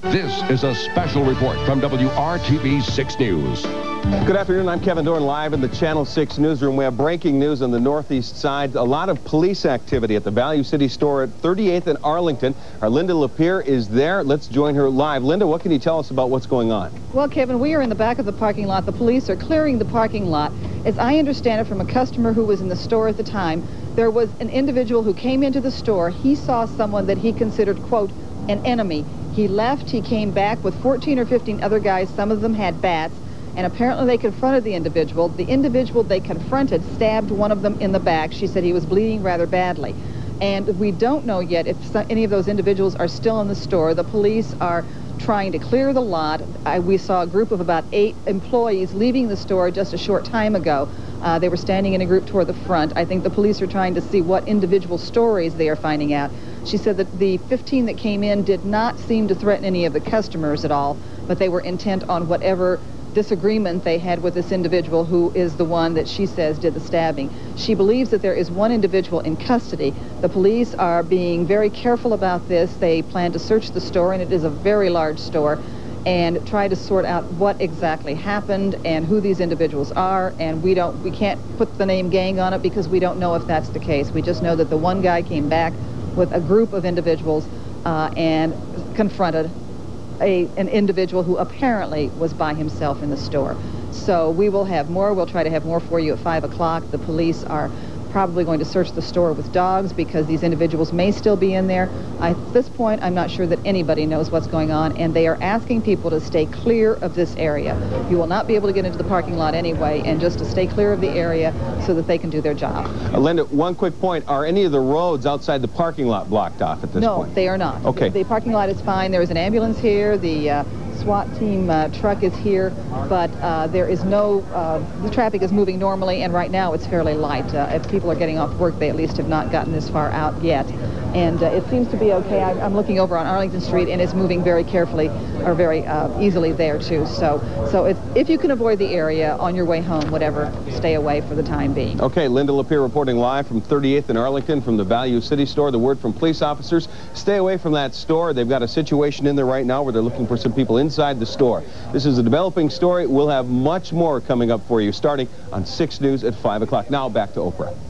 This is a special report from WRTV 6 News. Good afternoon. I'm Kevin Dorn, live in the Channel 6 newsroom. We have breaking news on the northeast side. A lot of police activity at the Value City store at 38th and Arlington. Our Linda Lapierre is there. Let's join her live. Linda, what can you tell us about what's going on? Well, Kevin, we are in the back of the parking lot. The police are clearing the parking lot. As I understand it from a customer who was in the store at the time, there was an individual who came into the store. He saw someone that he considered, quote, an enemy. He left. He came back with 14 or 15 other guys. Some of them had bats. And apparently they confronted the individual. The individual they confronted stabbed one of them in the back. She said he was bleeding rather badly. And we don't know yet if any of those individuals are still in the store. The police are trying to clear the lot. We saw a group of about 8 employees leaving the store just a short time ago. They were standing in a group toward the front. I think the police are trying to see what individual stories they are finding out. She said that the 15 that came in did not seem to threaten any of the customers at all, but they were intent on whatever disagreement they had with this individual who is the one that she says did the stabbing. She believes that there is one individual in custody. The police are being very careful about this. They plan to search the store, and it is a very large store, and try to sort out what exactly happened and who these individuals are. And we can't put the name gang on it because we don't know if that's the case. We just know that the one guy came back with a group of individuals and confronted an individual who apparently was by himself in the store. So we will have more. We'll try to have more for you at 5 o'clock. The police are probably going to search the store with dogs because these individuals may still be in there. At this point, I'm not sure that anybody knows what's going on, and they are asking people to stay clear of this area. You will not be able to get into the parking lot anyway, and just to stay clear of the area so that they can do their job. Linda, one quick point. Are any of the roads outside the parking lot blocked off at this point? No, they are not. Okay. The parking lot is fine. There is an ambulance here. The SWAT team truck is here, but there is no, the traffic is moving normally, and right now it's fairly light. If people are getting off work, they at least have not gotten this far out yet. And it seems to be okay. I'm looking over on Arlington Street, and it's moving very carefully, or very easily there, too. So if you can avoid the area on your way home, whatever, stay away for the time being. Okay, Linda Lapierre reporting live from 38th and Arlington from the Value City store. The word from police officers, stay away from that store. They've got a situation in there right now where they're looking for some people inside the store. This is a developing story. We'll have much more coming up for you starting on 6 News at 5 o'clock. Now back to Oprah.